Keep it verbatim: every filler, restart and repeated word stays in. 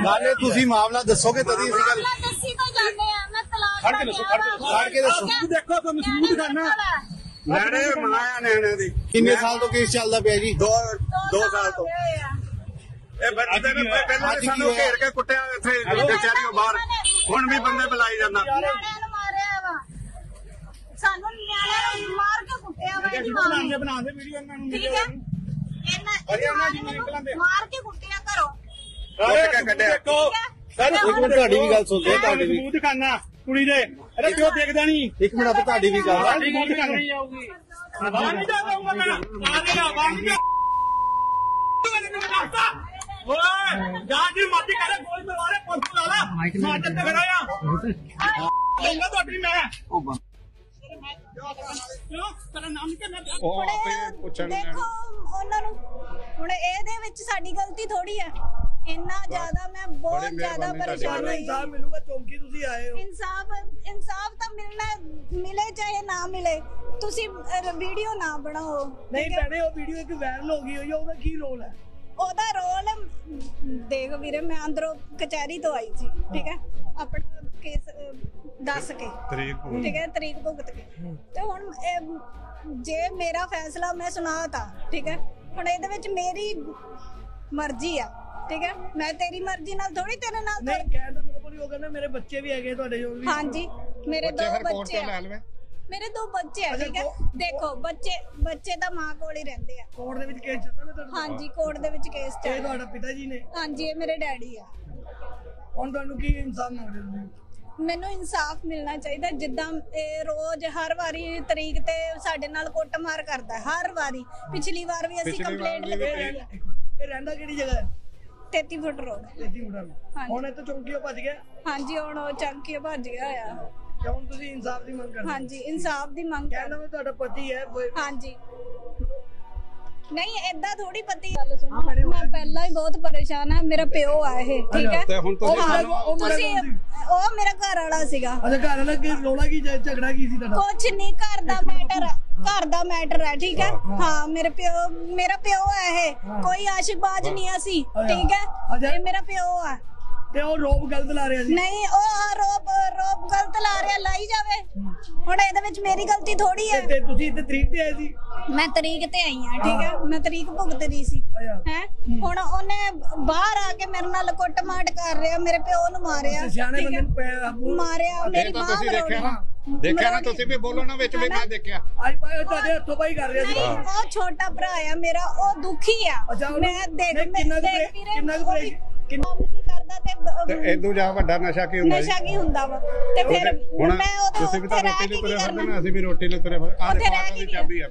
ਨਾਲੇ ਤੁਸੀਂ ਮਾਮਲਾ ਦੱਸੋਗੇ ਤਦ ਹੀ ਅਸੀਂ ਗੱਲ ਦੱਸੀ ਤਾਂ ਜਾਂਦੇ ਆ। ਮੈਂ ਤਲਾਕ ਖੜ ਕੇ ਦੱਸੋ ਖੜ ਕੇ ਦੱਸੋ ਦੇਖੋ ਤੁਹਾਨੂੰ ਸਬੂਤ ਦਿਖਾਣਾ ਨੈਣੇ ਮਾਇਆ ਨੈਣੇ ਦੀ ਕਿੰਨੇ ਸਾਲ ਤੋਂ ਕੇਸ ਚੱਲਦਾ ਪਿਆ ਜੀ? ਦੋ ਦੋ ਸਾਲ ਤੋਂ ਇਹ ਬੰਦੇ ਨੇ ਪਹਿਲਾਂ ਸਾਨੂੰ ਘੇਰ ਕੇ ਕੁੱਟਿਆ ਇੱਥੇ ਕਚਹਿਰੀਓਂ ਬਾਹਰ, ਹੁਣ ਵੀ ਬੰਦੇ ਬੁਲਾਈ ਜਾਂਦਾ। ਨਿਆਣਿਆਂ ਨੂੰ ਮਾਰਿਆ ਵਾ, ਸਾਨੂੰ ਨਿਆਣਿਆਂ ਨੂੰ ਮਾਰ ਕੇ ਕੁੱਟਿਆ ਵਾ। ਬਣਾਉਂਦੇ ਬਣਾਉਂਦੇ ਵੀਡੀਓ ਇਹਨਾਂ ਨੂੰ ਠੀਕ ਹੈ, ਇਹਨਾਂ ਮਾਰ ਕੇ ਕੁੱਟਿਆ ਘਰੋਂ ਕੁੱਟ ਕੇ ਕੱਢਿਆ। ਸਰ ਇੱਕ ਮਿੰਟ ਤੁਹਾਡੀ ਵੀ ਗੱਲ ਸੁਣਦੇ, ਤੁਹਾਡੀ ਵੀ ਸਬੂਤ ਦਿਖਾਣਾ ਕੁੜੀ ਦੇ। ਅਰੇ ਕਿਉਂ ਦੇਖਦਾ ਨਹੀਂ? ਇੱਕ ਮਿੰਟ ਆਪਾਂ ਤੁਹਾਡੀ ਵੀ ਗੱਲ ਸਬੂਤ ਦਿਖਾਣਾ ਨਹੀਂ ਆਊਗੀ। ਬਾਹਰ ਨਹੀਂ ਜਾਊਗਾ ਮੈਂ, ਬਾਹਰ ਨਹੀਂ ਜਾ ਬਾਹਰ ਨਹੀਂ ਜਾ। ਓਏ ਜਾਂ ਜੀ ਮਰਜ਼ੀ ਕਰੇ ਗੋਲੀ ਮਾਰੇ ਪੁੱਛ ਲਾ ਲਾ ਮਾਰ ਤੇ ਖੜਾ ਆ ਲੰਗਾ ਤੁਹਾਡੀ ਮੈਂ ਕਿਉਂ ਤੇਰਾ ਨਾਮ ਕਿੰਨਾ? ਉਹ ਆਪੇ ਪੁੱਛਣ ਦੇਖੋ ਉਹਨਾਂ ਨੂੰ ਹੁਣ ਇਹਦੇ ਵਿੱਚ ਸਾਡੀ ਗਲਤੀ ਥੋੜੀ ਹੈ। ਇੰਨਾ ਜ਼ਿਆਦਾ ਮੈਂ ਬਹੁਤ ਜ਼ਿਆਦਾ ਪਰੇਸ਼ਾਨ ਹੋਈ। ਇਨਸਾਫ ਮਿਲੂਗਾ, ਚੌਂਕੀ ਤੁਸੀਂ ਆਏ ਹੋ। ਇਨਸਾਫ ਇਨਸਾਫ ਤਾਂ ਮਿਲਣਾ, ਮਿਲੇ ਚਾਹੇ ਨਾ ਮਿਲੇ। ਤੁਸੀਂ ਵੀਡੀਓ ਨਾ ਬਣਾਓ। ਨਹੀਂ ਭੈਣੇ, ਉਹ ਵੀਡੀਓ ਇੱਕ ਵਾਇਰਲ ਹੋ ਗਈ ਹੋਈ, ਉਹਦਾ ਕੀ ਰੋਲ ਹੈ? ਉਹਦਾ ਰੋਲ ਦੇਖ ਵੀਰੇ, ਮੈਂ ਅੰਦਰੋਂ ਕਚਹਿਰੀ ਤੋਂ ਆਈ ਸੀ, ਠੀਕ ਹੈ, ਆਪਣਾ ਕੇਸ ਦੱਸ ਕੇ, ਠੀਕ ਹੈ, ਤਰੀਕ ਭੁਗਤ ਕੇ। ਤੇ ਹੁਣ ਜੇ ਮੇਰਾ ਫੈਸਲਾ ਮੈਂ ਸੁਣਾਤਾ, ਠੀਕ ਹੈ, ਹੁਣ ਇਹਦੇ ਵਿੱਚ ਮੇਰੀ ਮਰਜ਼ੀ ਆ, ਠੀਕ ਹੈ, ਮੈਂ ਤੇਰੀ ਮਰਜ਼ੀ ਨਾਲ ਥੋੜੀ ਤੇਰੇ ਨਾਲ। ਨਹੀਂ ਕਹਿਣ ਦਾ ਮਤਲਬ ਉਹ ਕਹਿੰਦਾ ਮੇਰੇ ਬੱਚੇ ਵੀ ਹੈਗੇ ਤੁਹਾਡੇ ਜੋ ਵੀ। ਹਾਂਜੀ ਮੇਰੇ ਦੋ ਬੱਚੇ ਆ, ਮੇਰੇ ਦੋ ਬੱਚੇ ਆ, ਠੀਕ ਹੈ। ਦੇਖੋ ਬੱਚੇ ਬੱਚੇ ਤਾਂ ਮਾਂ ਕੋਲ ਹੀ ਰਹਿੰਦੇ ਆ। ਕੋਰਟ ਦੇ ਵਿੱਚ ਕੇਸ ਚੱਲਦਾ ਨਾ ਤੁਹਾਡਾ? ਹਾਂਜੀ ਕੋਰਟ ਦੇ ਵਿੱਚ ਕੇਸ ਚੱਲਦਾ। ਇਹ ਤੁਹਾਡਾ ਪਿਤਾ ਜੀ ਨੇ? ਹਾਂਜੀ ਇਹ ਮੇਰੇ ਡੈਡੀ ਆ। ਹੁਣ ਤੁਹਾਨੂੰ ਕੀ ਇਨਸਾਫ ਮੰਗਦੇ ਹੋ? ਮੈਨੂੰ ਇਨਸਾਫ ਮਿਲਣਾ ਚਾਹੀਦਾ। ਜਿੱਦਾਂ ਇਹ ਰੋਜ਼ ਹਰ ਵਾਰੀ ਤਰੀਕ ਤੇ ਸਾਡੇ ਨਾਲ ਕੁੱਟਮਾਰ ਕਰਦਾ, ਹਰ ਵਾਰੀ। ਪਿਛਲੀ ਵਾਰ ਵੀ ਅਸੀਂ ਕੰਪਲੇਂਟ ਲਗਾਈ। ਇਹ ਰਹਿੰਦਾ ਕਿਹੜੀ ਜਗ੍ਹਾ ਹੈ? ਤੇਤੀ ਫੁੱਟ ਰੋਡ। ਤੇਤੀ ਫੁੱਟ। ਹੁਣ ਇਹ ਤਾਂ ਚੌਂਕੀਓ ਭੱਜ ਗਿਆ? ਹਾਂਜੀ ਹੁਣ ਉਹ ਚੌਂਕੀਓ ਭੱਜ ਗਿਆ ਹੋਇਆ। ਹੁਣ ਤੁਸੀਂ ਇਨਸਾਫ ਦੀ ਮੰਗ ਕਰਦੇ? ਹਾਂਜੀ ਇਨਸਾਫ ਦੀ ਮੰਗ ਕਹਿੰਦਾ ਮੈਂ ਤੁਹਾਡਾ ਪਤੀ ਹੈ। ਹਾਂਜੀ ਨਹੀਂ ਏਦਾਂ ਥੋੜੀ ਪਤੀ। ਗੱਲ ਸੁਣੋ, ਮੈਂ ਪਹਿਲਾਂ ਹੀ ਬਹੁਤ ਪਰੇਸ਼ਾਨ ਆ। ਮੇਰਾ ਪਿਓ ਆ ਇਹ, ਠੀਕ ਹੈ। ਤੁਸੀਂ ਉਹ ਮੇਰਾ ਘਰ ਵਾਲਾ ਸੀਗਾ। ਅੱਛਾ ਘਰ ਵਾਲਾ ਕੀ ਰੌਲਾ ਕੀ ਝਗੜਾ ਕੀ ਸੀ ਤੁਹਾਡਾ? ਕੁਛ ਨਹੀਂ, ਘਰ ਦਾ ਮੈਟਰ ਘਰ ਦਾ ਮੈਟਰ ਹੈ, ਠੀਕ ਹੈ। ਹਾਂ ਮੇਰੇ ਪਿਓ ਮੇਰਾ ਪਿਓ ਹੈ ਇਹ, ਕੋਈ ਆਸ਼ਿਕਬਾਜ਼ ਨਹੀਂ ਅਸੀਂ, ਠੀਕ ਹੈ। ਇਹ ਮੇਰਾ ਪਿਓ ਆ। ਤੇ ਉਹ ਰੋਪ ਗਲਤ ਲਾ ਰਿਹਾ ਸੀ? ਨਹੀਂ ਉਹ ਰੋਪ ਰੋਪ ਗਲਤ ਲਾ ਰਿਹਾ, ਲਾਈ ਜਾਵੇ। ਹੁਣ ਇਹਦੇ ਵਿੱਚ ਮੇਰੀ ਗਲਤੀ ਥੋੜੀ ਹੈ। ਤੇ ਤੁਸੀਂ ਇੱਥੇ ਤਰੀਕ ਤੇ ਆਏ ਸੀ? ਮੈਂ ਤਰੀਕ ਤੇ ਆਈ ਹਾਂ, ਠੀਕ ਹੈ, ਮੈਂ ਤਰੀਕ ਭੁਗਤ ਰਹੀ ਸੀ, ਹੈ। ਹੁਣ ਉਹਨੇ ਬਾਹਰ ਆ ਕੇ ਮੇਰੇ ਨਾਲ ਕੁੱਟਮਾਰ ਕਰ ਰਿਹਾ, ਮੇਰੇ ਪਿਓ ਨੂੰ ਮਾਰਿਆ, ਸਿਆਣੇ ਬੰਦੇ ਨੂੰ ਮਾਰਿਆ, ਮੇਰੀ ਮਾਂ ਮਰੋੜੀ। ਦੇਖਿਆ ਨਾ ਤੁਸੀਂ ਵੀ, ਬੋਲੋ ਨਾ ਵਿੱਚ ਵੀ, ਮੈਂ ਦੇਖਿਆ। ਅੱਜ ਪਾਏ ਤੁਹਾਡੇ ਹੱਥੋਂ ਪਾਈ ਕਰ ਰਿਹਾ ਸੀ। ਉਹ ਛੋਟਾ ਭਰਾ ਆ ਮੇਰਾ, ਉਹ ਦੁਖੀ ਆ। ਮੈਂ ਦੇਖ ਕਿੰਨਾ ਦੇਖ ਕਿੰਨਾ ਕਿੰਨਾ ਕਰਦਾ ਤੇ ਇਦੋਂ ਜਾ ਵੱਡਾ ਨਸ਼ਾ ਕੀ ਹੁੰਦਾ? ਨਸ਼ਾ ਕੀ ਹੁੰਦਾ ਵਾ? ਤੇ ਫਿਰ ਮੈਂ ਉਹਦੇ ਤੁਸੀਂ ਵੀ ਤਾਂ ਉੱਤੇ ਰੋਟੀ ਰਹਿ ਲਈ ਕੇ ਤੁਰੇ ਕੀ ਫਿਰਦੇ ਕਰਨਾ? ਨੇ, ਅਸੀਂ ਵੀ ਰੋਟੀ ਲਈ ਤੁਰੇ ਫਿਰਦੇ। ਆਹ ਦੇਖੋ ਆਹ ਦੀ ਚਾਬੀ ਆ।